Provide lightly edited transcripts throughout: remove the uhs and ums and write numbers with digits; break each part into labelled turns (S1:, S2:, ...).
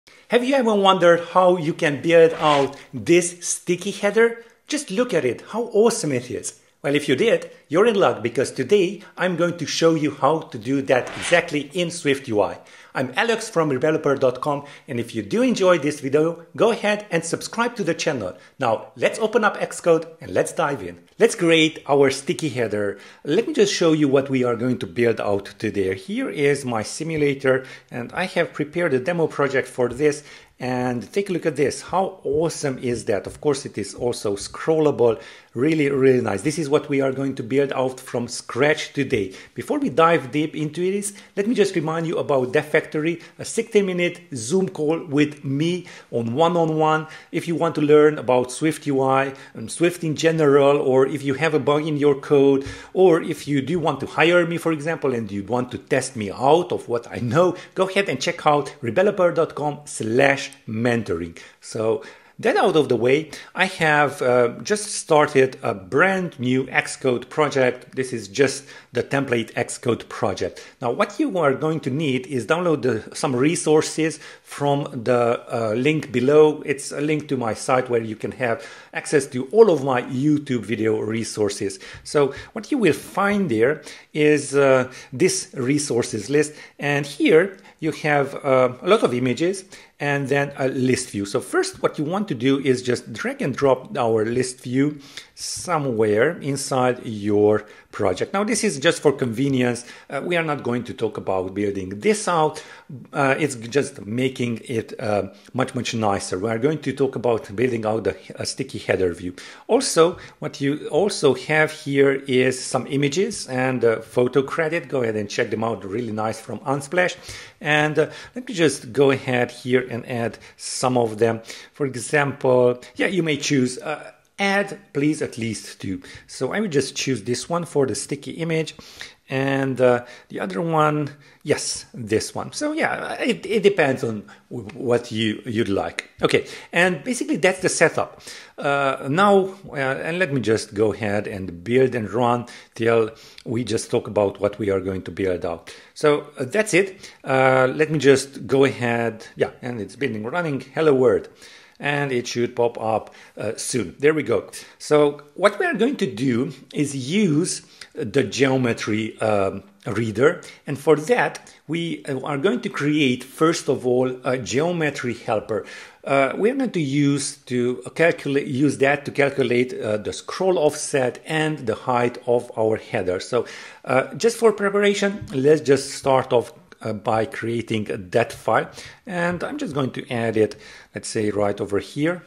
S1: Have you ever wondered how you can build out this sticky header? Just look at it, how awesome it is. Well, if you did, you're in luck because today I'm going to show you how to do that exactly in SwiftUI. I'm Alex from Rebeloper.com, and if you do enjoy this video, go ahead and subscribe to the channel. Now, let's open up Xcode and let's dive in. Let's create our sticky header. Let me just show you what we are going to build out today. Here is my simulator, and I have prepared a demo project for this. And take a look at this. How awesome is that? Of course, it is also scrollable. Really, really nice. This is what we are going to build out from scratch today. Before we dive deep into this, let me just remind you about Dev Factory, a 60-minute Zoom call with me on one-on-one. If you want to learn about SwiftUI and Swift in general, or if you have a bug in your code, or if you do want to hire me, for example, and you want to test me out of what I know, go ahead and check out rebeloper.com/mentoring. So that out of the way, I have just started a brand new Xcode project. This is just the template Xcode project. Now, what you are going to need is download some resources from the link below. It's a link to my site where you can have access to all of my YouTube video resources. So what you will find there is this resources list, and here you have a lot of images and then a list view. So first, what you want to do is just drag and drop our list view somewhere inside your project. Now, this is just for convenience. We are not going to talk about building this out. It's just making it much, much nicer. We are going to talk about building out a sticky header view. Also, what you also have here is some images and photo credit. Go ahead and check them out. Really nice from Unsplash. And let me just go ahead here and add some of them. For example, yeah, you may choose add, please, at least 2. So I will just choose this one for the sticky image, and the other one, yes, this one. So yeah, it depends on what you'd like. Okay, and basically that's the setup. Now, and let me just go ahead and build and run till we just talk about what we are going to build out. So that's it. Let me just go ahead. Yeah, and it's building, running. Hello world. And it should pop up soon. There we go. So what we are going to do is use the geometry reader. And for that, we are going to create, first of all, a geometry helper. We're going to use that to calculate the scroll offset and the height of our header. So just for preparation, let's just start off by creating that file, and I'm just going to add it, let's say right over here.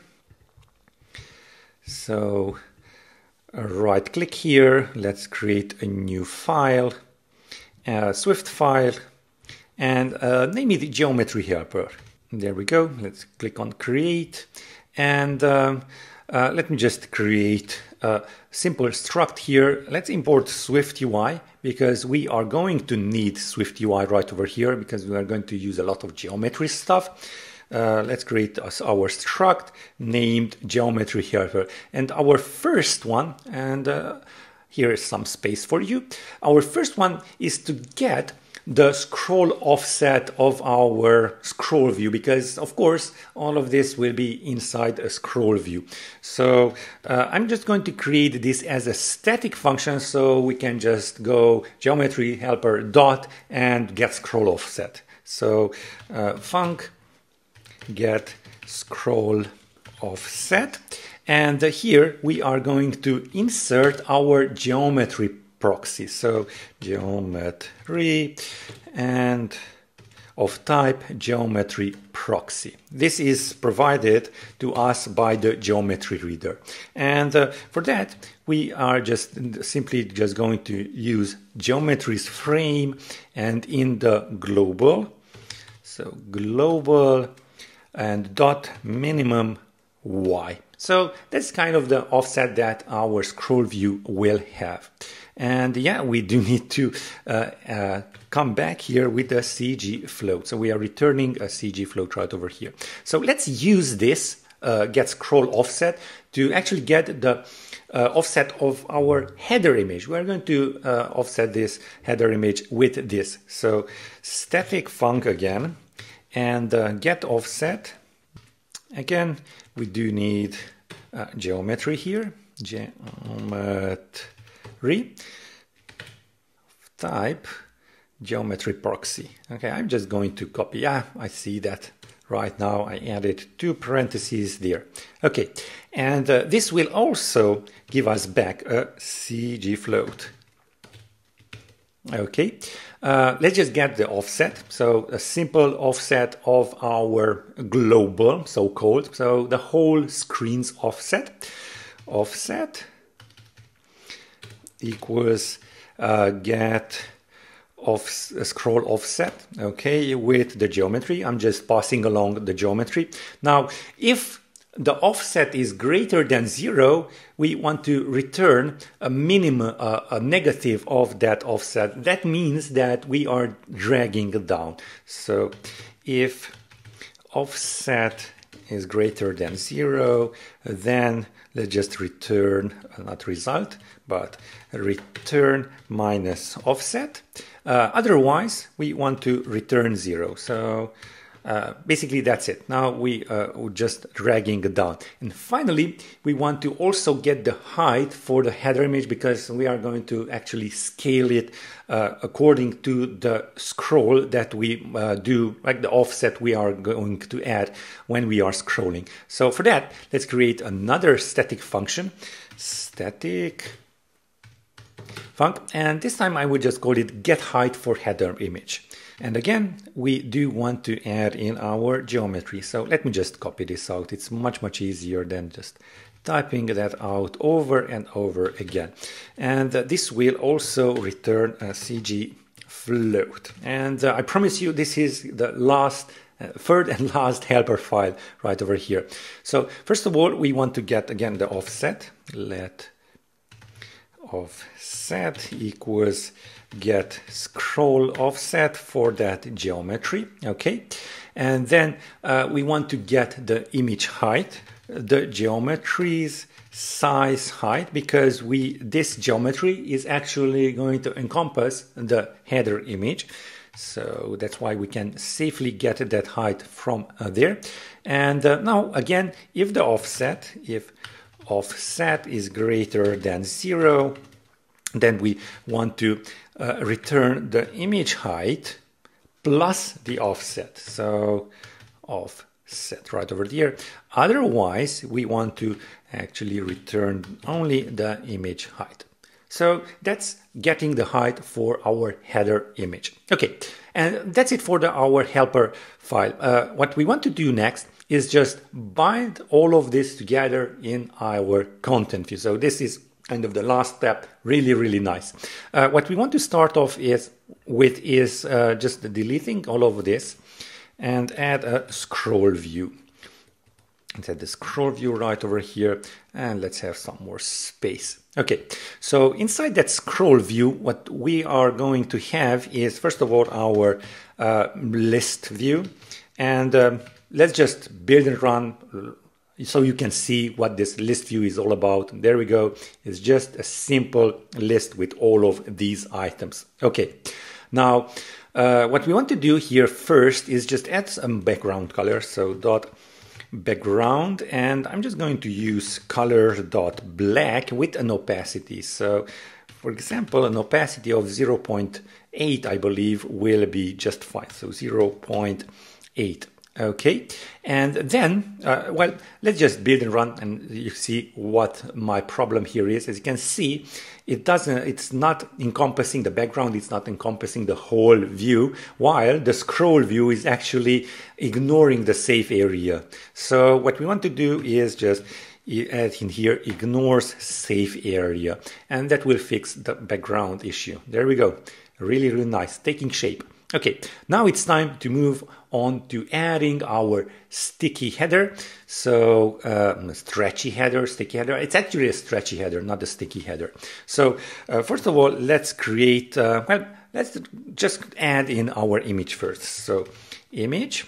S1: So right click here, let's create a new file, a Swift file, and name it geometry helper. There we go. Let's click on create, and let me just create a simple struct here. Let's import SwiftUI because we are going to need SwiftUI right over here because we are going to use a lot of geometry stuff. Let's create our struct named geometry helper. And our first one, and here is some space for you. Our first one is to get the scroll offset of our scroll view, because of course all of this will be inside a scroll view. So I'm just going to create this as a static function, so we can just go geometry helper dot and get scroll offset. So func get scroll offset, and here we are going to insert our geometry proxy. So geometry and of type geometry proxy. This is provided to us by the geometry reader. And for that, we are simply going to use geometry's frame, and in the global, so global and dot minimum y. So that's kind of the offset that our scroll view will have. And yeah, we do need to come back here with a CG float. So we are returning a CG float right over here. So let's use this get scroll offset to actually get the offset of our header image. We're going to offset this header image with this. So static func again, and get offset. Again, we do need geometry here, geometry, type geometry proxy. Okay, I'm just going to copy. Yeah, I see that right now. I added 2 parentheses there. Okay, and this will also give us back a CG float. Okay, let's just get the offset. So a simple offset of our global, so-called, so the whole screen's offset. Offset equals get scroll offset, okay, with the geometry. I'm just passing along the geometry. Now, if the offset is greater than 0, we want to return a minimum, a negative of that offset. That means that we are dragging it down. So if offset is greater than 0, then let's just return, not result, but return minus offset. Otherwise, we want to return 0. So basically that's it. Now we're just dragging it down. And finally, we want to also get the height for the header image, because we are going to actually scale it according to the scroll that we do, like the offset we are going to add when we are scrolling. So for that, let's create another static function, static func, and this time I would just call it get height for header image. And again, we do want to add in our geometry. So let me just copy this out. It's much easier than just typing that out over and over again. And this will also return a CG float. And I promise you, this is the last, third and last helper file right over here. So first of all, we want to get again the offset. Let offset equals get scroll offset for that geometry. Okay, and then we want to get the image height, the geometry's size height, because this geometry is actually going to encompass the header image. So that's why we can safely get that height from there. And now again, if offset is greater than 0, then we want to return the image height plus the offset. So offset right over there. Otherwise, we want to actually return only the image height. So that's getting the height for our header image. Okay, and that's it for our helper file. What we want to do next is just bind all of this together in our content view. So this is kind of the last step, really nice. What we want to start off with is just deleting all of this and add a scroll view. Let's add the scroll view right over here, and let's have some more space. Okay, so inside that scroll view, what we are going to have is, first of all, our list view, and let's just build and run so you can see what this list view is all about. There we go. It's just a simple list with all of these items. Okay, now what we want to do here first is just add some background color. So dot background, and I'm just going to use color.black with an opacity. So for example, an opacity of 0.8 I believe will be just fine. So 0.8. Okay, and then, well, let's just build and run, and you see what my problem here is. As you can see, it's not encompassing the background, it's not encompassing the whole view, while the scroll view is actually ignoring the safe area. So what we want to do is just add in here ignores safe area, and that will fix the background issue. There we go. Really nice, taking shape. Okay, now it's time to move on to adding our sticky header. So stretchy header, sticky header. It's actually a stretchy header, not a sticky header. So first of all, let's create, well, let's just add in our image first. So image,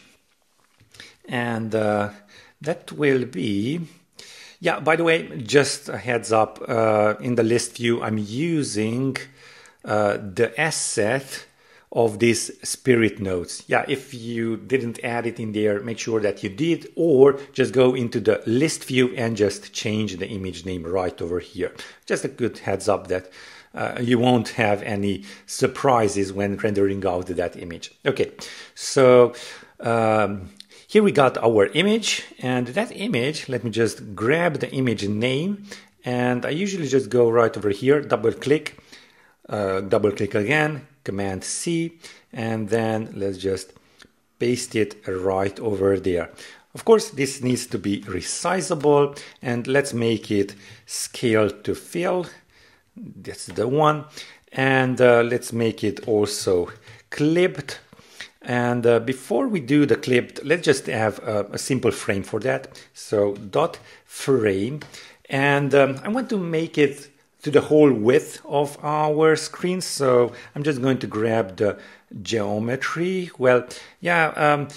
S1: and that will be, yeah, by the way, just a heads up, in the list view, I'm using the asset of these spirit nodes. Yeah, if you didn't add it in there, make sure that you did, or just go into the list view and just change the image name right over here. Just a good heads up that you won't have any surprises when rendering out that image. Okay, so here we got our image, and that image, let me just grab the image name, and I usually just go right over here, double click again, Command C, and then let's just paste it right over there. Of course, this needs to be resizable, and let's make it scale to fill. That's the one. And let's make it also clipped. And before we do the clipped, let's just have a simple frame for that. So dot frame, and I want to make it to the whole width of our screen. So I'm just going to grab the geometry. Well, yeah,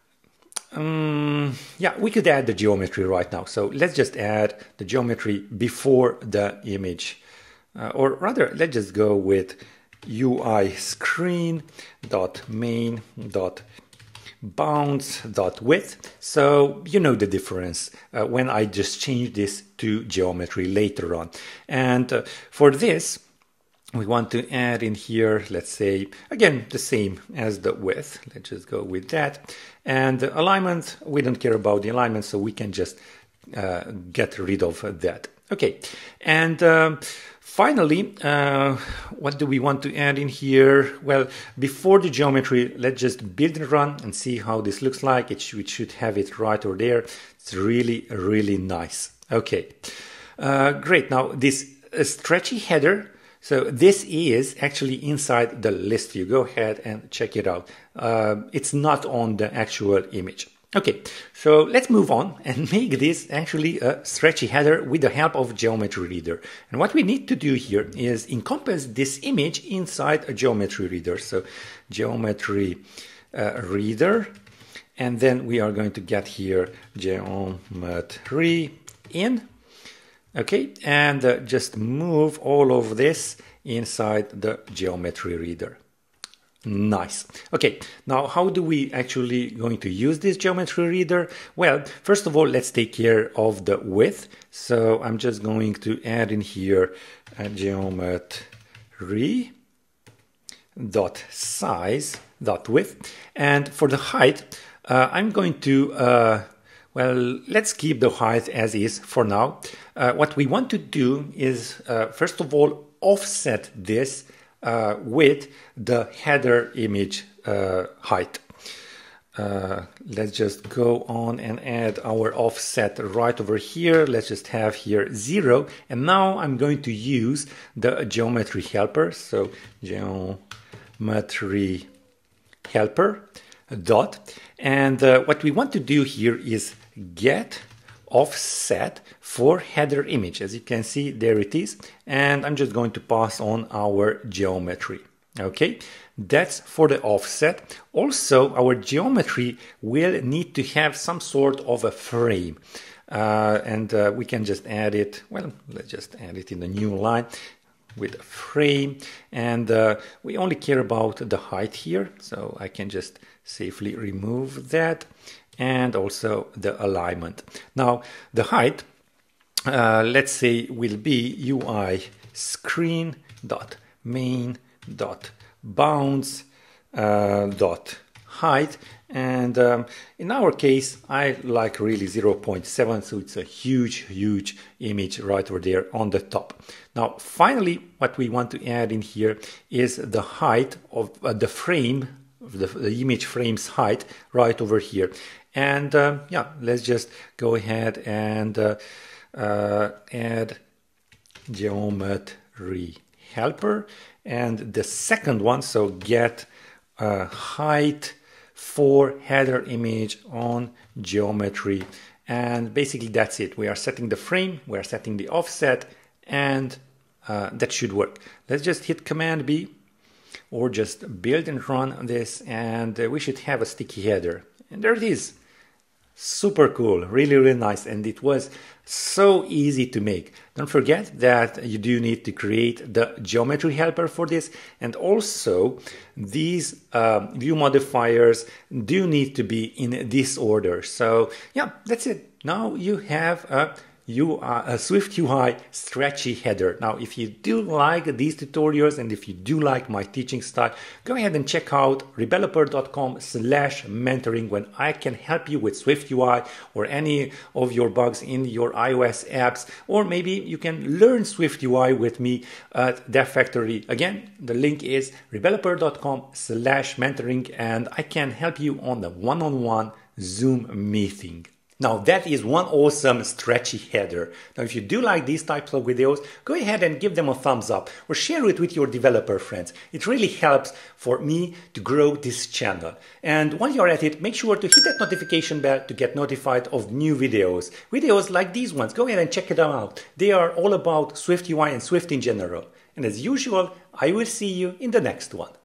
S1: yeah, we could add the geometry right now. So let's just add the geometry before the image. Or rather, let's just go with UI screen dot main dot bounds dot width. So you know the difference when I just change this to geometry later on. And for this, we want to add in here, let's say, again, the same as the width. Let's just go with that. And alignment, we don't care about the alignment, so we can just get rid of that. Okay, and finally, what do we want to add in here? Well, before the geometry, let's just build and run and see how this looks like. We should have it right over there. It's really, really nice. Okay, great. Now this stretchy header, so this is actually inside the list view. Go ahead and check it out. It's not on the actual image. Okay, so let's move on and make this actually a stretchy header with the help of Geometry Reader. And what we need to do here is encompass this image inside a Geometry Reader. So Geometry Reader, and then we are going to get here Geometry in. Okay, and just move all of this inside the Geometry Reader. Nice. Okay, now how do we actually going to use this Geometry Reader? Well, first of all, let's take care of the width. So I'm just going to add in here a geometry dot size dot width, and for the height, I'm going to well, let's keep the height as is for now. What we want to do is first of all offset this with the header image height. Let's just go on and add our offset right over here. Let's just have here 0. And now I'm going to use the geometry helper. So geometry helper dot. And what we want to do here is get offset for header image. As you can see, there it is. And I'm just going to pass on our geometry. Okay, that's for the offset. Also, our geometry will need to have some sort of a frame. And we can just add it. Well, let's just add it in the new line with a frame. And we only care about the height here. So I can just safely remove that. And also the alignment. Now the height, let's say, will be UI screen dot main dot bounds dot height, and in our case I like really 0.7, so it's a huge image right over there on the top. Now finally, what we want to add in here is the height of the frame, the image frame's height right over here. And yeah, let's just go ahead and add geometry helper, and the second one, so get height for header image on geometry. And basically that's it. We are setting the frame, we are setting the offset, and that should work. Let's just hit Command B or just build and run this, and we should have a sticky header. And there it is. Super cool, really, really nice. And it was so easy to make. Don't forget that you do need to create the geometry helper for this. And also these view modifiers do need to be in this order. So yeah, that's it. Now you have a SwiftUI Stretchy header. Now, if you do like these tutorials and if you do like my teaching style, go ahead and check out rebeloper.com/mentoring when I can help you with SwiftUI or any of your bugs in your iOS apps, or maybe you can learn SwiftUI with me at Dev Factory. Again, the link is rebeloper.com/mentoring and I can help you on the one-on-one Zoom meeting. Now that is one awesome stretchy header. Now if you do like these types of videos, go ahead and give them a thumbs up or share it with your developer friends. It really helps for me to grow this channel. And while you're at it, make sure to hit that notification bell to get notified of new videos. Videos like these ones, go ahead and check them out. They are all about SwiftUI and Swift in general. And as usual, I will see you in the next one.